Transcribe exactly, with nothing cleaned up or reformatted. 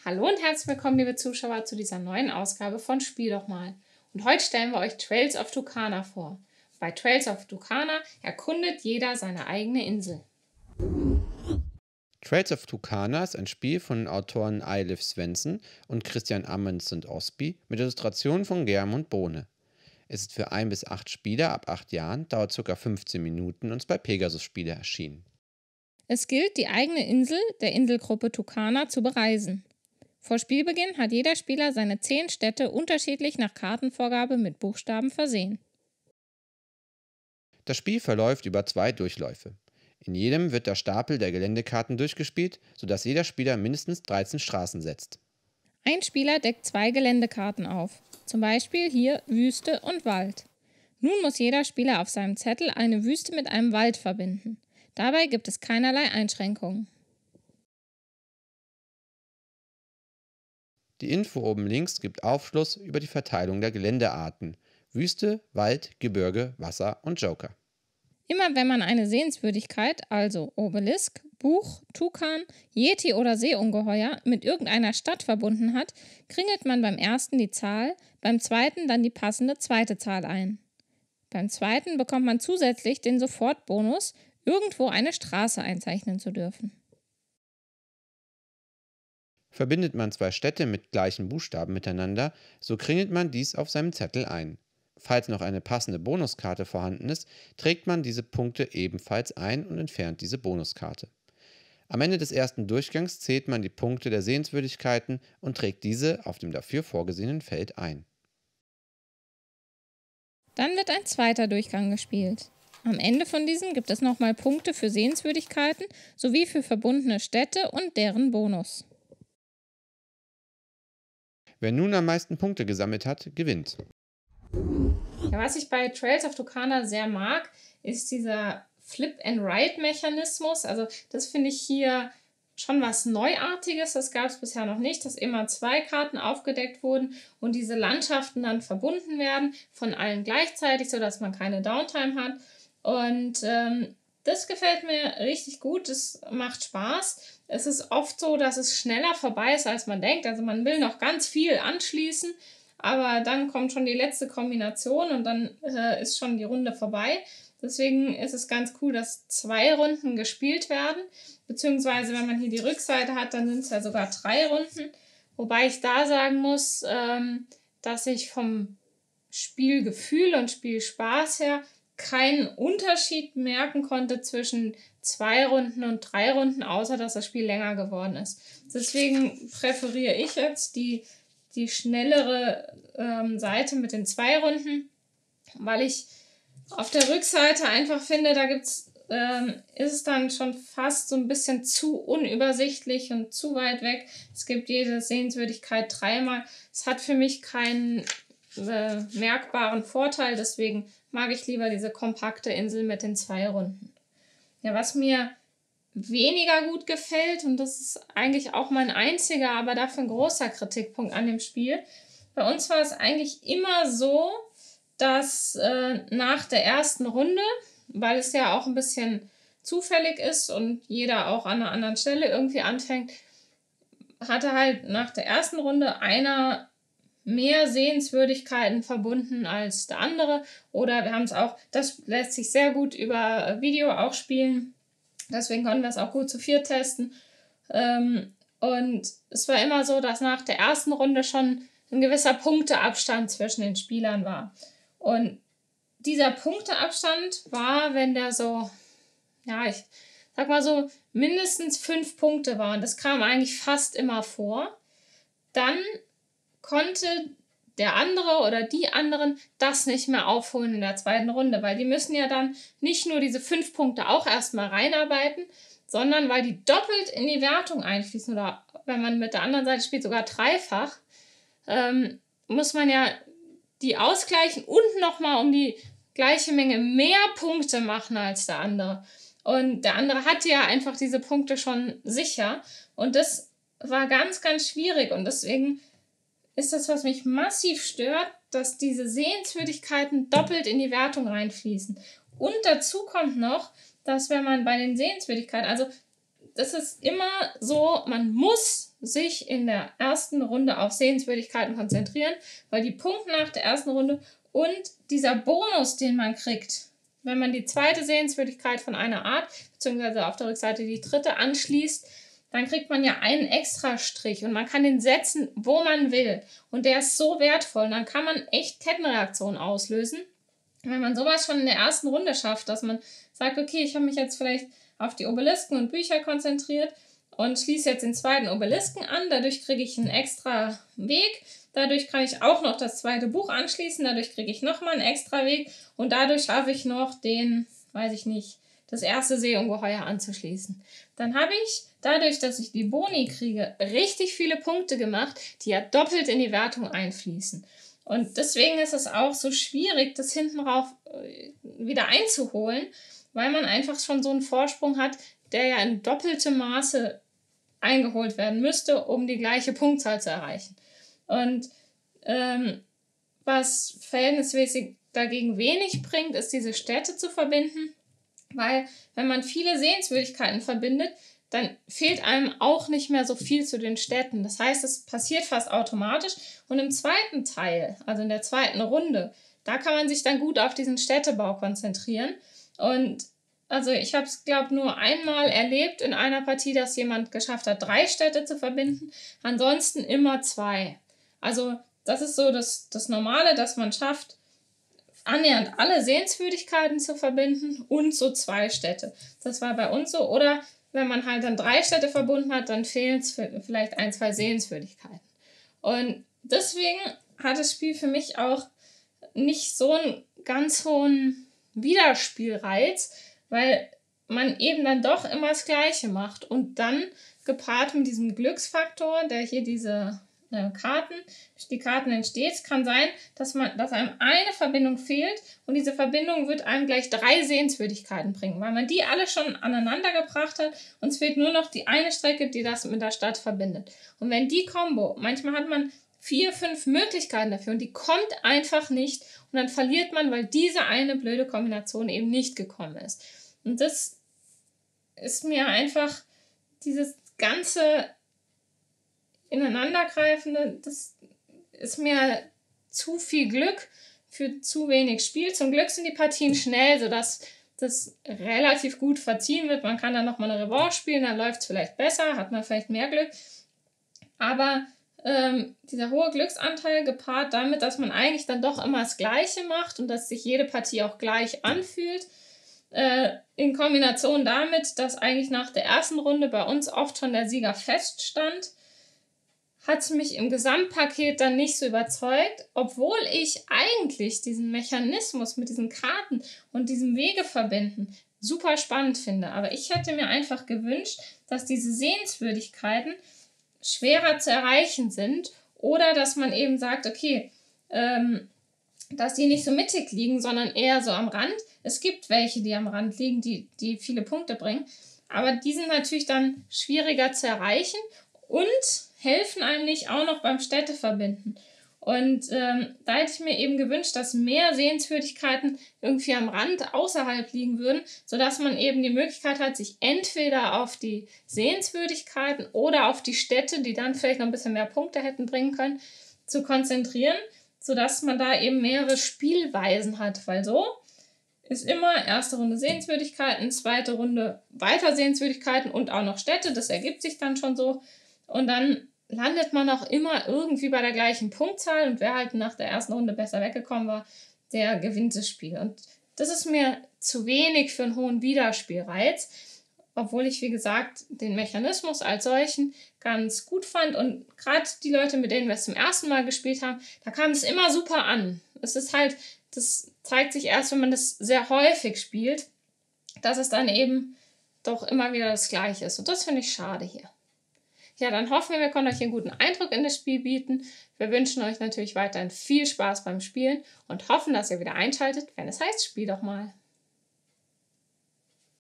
Hallo und herzlich willkommen, liebe Zuschauer, zu dieser neuen Ausgabe von Spiel doch mal. Und heute stellen wir euch Trails of Tucana vor. Bei Trails of Tucana erkundet jeder seine eigene Insel. Trails of Tucana ist ein Spiel von den Autoren Eilif Svensson und Christian Amundsen-Osby mit Illustrationen von Germund Bohne. Es ist für ein bis acht Spieler ab acht Jahren, dauert ca. fünfzehn Minuten und ist bei Pegasus Spiele erschienen. Es gilt, die eigene Insel der Inselgruppe Tucana zu bereisen. Vor Spielbeginn hat jeder Spieler seine zehn Städte unterschiedlich nach Kartenvorgabe mit Buchstaben versehen. Das Spiel verläuft über zwei Durchläufe. In jedem wird der Stapel der Geländekarten durchgespielt, sodass jeder Spieler mindestens dreizehn Straßen setzt. Ein Spieler deckt zwei Geländekarten auf, zum Beispiel hier Wüste und Wald. Nun muss jeder Spieler auf seinem Zettel eine Wüste mit einem Wald verbinden. Dabei gibt es keinerlei Einschränkungen. Die Info oben links gibt Aufschluss über die Verteilung der Geländearten: Wüste, Wald, Gebirge, Wasser und Joker. Immer wenn man eine Sehenswürdigkeit, also Obelisk, Buch, Tukan, Yeti oder Seeungeheuer, mit irgendeiner Stadt verbunden hat, kringelt man beim ersten die Zahl, beim zweiten dann die passende zweite Zahl ein. Beim zweiten bekommt man zusätzlich den Sofortbonus, irgendwo eine Straße einzeichnen zu dürfen. Verbindet man zwei Städte mit gleichen Buchstaben miteinander, so kringelt man dies auf seinem Zettel ein. Falls noch eine passende Bonuskarte vorhanden ist, trägt man diese Punkte ebenfalls ein und entfernt diese Bonuskarte. Am Ende des ersten Durchgangs zählt man die Punkte der Sehenswürdigkeiten und trägt diese auf dem dafür vorgesehenen Feld ein. Dann wird ein zweiter Durchgang gespielt. Am Ende von diesem gibt es nochmal Punkte für Sehenswürdigkeiten sowie für verbundene Städte und deren Bonus. Wer nun am meisten Punkte gesammelt hat, gewinnt. Ja, was ich bei Trails of Tucana sehr mag, ist dieser Flip-and-Ride-Mechanismus. Also das finde ich hier schon was Neuartiges. Das gab es bisher noch nicht, dass immer zwei Karten aufgedeckt wurden und diese Landschaften dann verbunden werden von allen gleichzeitig, sodass man keine Downtime hat. Und ähm, das gefällt mir richtig gut, das macht Spaß. Es ist oft so, dass es schneller vorbei ist, als man denkt. Also man will noch ganz viel anschließen, aber dann kommt schon die letzte Kombination und dann äh, ist schon die Runde vorbei. Deswegen ist es ganz cool, dass zwei Runden gespielt werden, beziehungsweise wenn man hier die Rückseite hat, dann sind es ja sogar drei Runden. Wobei ich da sagen muss, ähm, dass ich vom Spielgefühl und Spielspaß her keinen Unterschied merken konnte zwischen zwei Runden und drei Runden, außer dass das Spiel länger geworden ist. Deswegen präferiere ich jetzt die, die schnellere ähm, Seite mit den zwei Runden, weil ich auf der Rückseite einfach finde, da gibt's, ähm, ist es dann schon fast so ein bisschen zu unübersichtlich und zu weit weg. Es gibt jede Sehenswürdigkeit dreimal. Es hat für mich keinen äh, merkbaren Vorteil, deswegen mag ich lieber diese kompakte Insel mit den zwei Runden. Ja, was mir weniger gut gefällt, und das ist eigentlich auch mein einziger, aber dafür ein großer Kritikpunkt an dem Spiel. Bei uns war es eigentlich immer so, dass äh, nach der ersten Runde, weil es ja auch ein bisschen zufällig ist und jeder auch an einer anderen Stelle irgendwie anfängt, hatte halt nach der ersten Runde einer mehr Sehenswürdigkeiten verbunden als der andere. Oder wir haben es auch, das lässt sich sehr gut über Video auch spielen. Deswegen konnten wir es auch gut zu viert testen. Ähm, und es war immer so, dass nach der ersten Runde schon ein gewisser Punkteabstand zwischen den Spielern war. Und dieser Punkteabstand war, wenn der so, ja, ich sag mal so, mindestens fünf Punkte war. Und das kam eigentlich fast immer vor. Dann konnte der andere oder die anderen das nicht mehr aufholen in der zweiten Runde, weil die müssen ja dann nicht nur diese fünf Punkte auch erstmal reinarbeiten, sondern weil die doppelt in die Wertung einfließen oder wenn man mit der anderen Seite spielt, sogar dreifach, ähm, muss man ja die ausgleichen und nochmal um die gleiche Menge mehr Punkte machen als der andere. Und der andere hatte ja einfach diese Punkte schon sicher und das war ganz, ganz schwierig und deswegen ist das, was mich massiv stört, dass diese Sehenswürdigkeiten doppelt in die Wertung reinfließen. Und dazu kommt noch, dass wenn man bei den Sehenswürdigkeiten, also das ist immer so, man muss sich in der ersten Runde auf Sehenswürdigkeiten konzentrieren, weil die Punkte nach der ersten Runde und dieser Bonus, den man kriegt, wenn man die zweite Sehenswürdigkeit von einer Art, beziehungsweise auf der Rückseite die dritte anschließt, dann kriegt man ja einen Extrastrich und man kann den setzen, wo man will. Und der ist so wertvoll. Und dann kann man echt Kettenreaktionen auslösen. Wenn man sowas schon in der ersten Runde schafft, dass man sagt, okay, ich habe mich jetzt vielleicht auf die Obelisken und Bücher konzentriert und schließe jetzt den zweiten Obelisken an. Dadurch kriege ich einen extra Weg. Dadurch kann ich auch noch das zweite Buch anschließen. Dadurch kriege ich nochmal einen extra Weg. Und dadurch schaffe ich noch den, weiß ich nicht, das erste Seeungeheuer anzuschließen. Dann habe ich, dadurch, dass ich die Boni kriege, richtig viele Punkte gemacht, die ja doppelt in die Wertung einfließen. Und deswegen ist es auch so schwierig, das hinten rauf äh, wieder einzuholen, weil man einfach schon so einen Vorsprung hat, der ja in doppeltem Maße eingeholt werden müsste, um die gleiche Punktzahl zu erreichen. Und ähm, was verhältnismäßig dagegen wenig bringt, ist diese Städte zu verbinden, weil wenn man viele Sehenswürdigkeiten verbindet, dann fehlt einem auch nicht mehr so viel zu den Städten. Das heißt, es passiert fast automatisch. Und im zweiten Teil, also in der zweiten Runde, da kann man sich dann gut auf diesen Städtebau konzentrieren. Und also ich habe es, glaube ich, nur einmal erlebt in einer Partie, dass jemand geschafft hat, drei Städte zu verbinden. Ansonsten immer zwei. Also das ist so das, das Normale, dass man schafft, annähernd alle Sehenswürdigkeiten zu verbinden und so zwei Städte. Das war bei uns so. Oder wenn man halt dann drei Städte verbunden hat, dann fehlen es vielleicht ein, zwei Sehenswürdigkeiten. Und deswegen hat das Spiel für mich auch nicht so einen ganz hohen Wiederspielreiz, weil man eben dann doch immer das Gleiche macht. Und dann gepaart mit diesem Glücksfaktor, der hier diese äh, Karten, die Karten entsteht, kann sein, dass man, dass einem eine Verbindung fehlt und diese Verbindung wird einem gleich drei Sehenswürdigkeiten bringen, weil man die alle schon aneinander gebracht hat und es fehlt nur noch die eine Strecke, die das mit der Stadt verbindet. Und wenn die Kombo, manchmal hat man vier, fünf Möglichkeiten dafür und die kommt einfach nicht und dann verliert man, weil diese eine blöde Kombination eben nicht gekommen ist. Und das ist mir einfach dieses ganze Ineinandergreifende, das ist mir zu viel Glück für zu wenig Spiel. Zum Glück sind die Partien schnell, sodass das relativ gut verziehen wird. Man kann dann nochmal eine Revanche spielen, dann läuft es vielleicht besser, hat man vielleicht mehr Glück. Aber ähm, dieser hohe Glücksanteil gepaart damit, dass man eigentlich dann doch immer das Gleiche macht und dass sich jede Partie auch gleich anfühlt, äh, in Kombination damit, dass eigentlich nach der ersten Runde bei uns oft schon der Sieger feststand, hat es mich im Gesamtpaket dann nicht so überzeugt, obwohl ich eigentlich diesen Mechanismus mit diesen Karten und diesem Wegeverbinden super spannend finde. Aber ich hätte mir einfach gewünscht, dass diese Sehenswürdigkeiten schwerer zu erreichen sind oder dass man eben sagt, okay, ähm, dass die nicht so mittig liegen, sondern eher so am Rand. Es gibt welche, die am Rand liegen, die, die viele Punkte bringen, aber die sind natürlich dann schwieriger zu erreichen und helfen einem nicht auch noch beim Städteverbinden. Und ähm, da hätte ich mir eben gewünscht, dass mehr Sehenswürdigkeiten irgendwie am Rand außerhalb liegen würden, sodass man eben die Möglichkeit hat, sich entweder auf die Sehenswürdigkeiten oder auf die Städte, die dann vielleicht noch ein bisschen mehr Punkte hätten bringen können, zu konzentrieren, sodass man da eben mehrere Spielweisen hat. Weil so ist immer erste Runde Sehenswürdigkeiten, zweite Runde weiter Sehenswürdigkeiten und auch noch Städte. Das ergibt sich dann schon so. Und dann landet man auch immer irgendwie bei der gleichen Punktzahl und wer halt nach der ersten Runde besser weggekommen war, der gewinnt das Spiel. Und das ist mir zu wenig für einen hohen Wiederspielreiz, obwohl ich, wie gesagt, den Mechanismus als solchen ganz gut fand und gerade die Leute, mit denen wir es zum ersten Mal gespielt haben, da kam es immer super an. Es ist halt, das zeigt sich erst, wenn man das sehr häufig spielt, dass es dann eben doch immer wieder das Gleiche ist. Und das finde ich schade hier. Ja, dann hoffen wir, wir konnten euch einen guten Eindruck in das Spiel bieten. Wir wünschen euch natürlich weiterhin viel Spaß beim Spielen und hoffen, dass ihr wieder einschaltet, wenn es heißt, spiel doch mal.